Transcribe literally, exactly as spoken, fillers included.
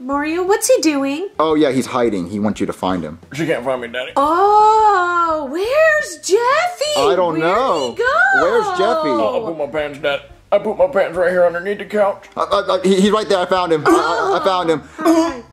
Mario, what's he doing? Oh yeah, he's hiding. He wants you to find him. She can't find me, Daddy. Oh, where's Jeffy? I don't Where'd know. he go? Where's Jeffy? Oh, I put my pants, Dad. I put my pants right here underneath the couch. Uh, uh, uh, he, he's right there. I found him. I, I, I found him.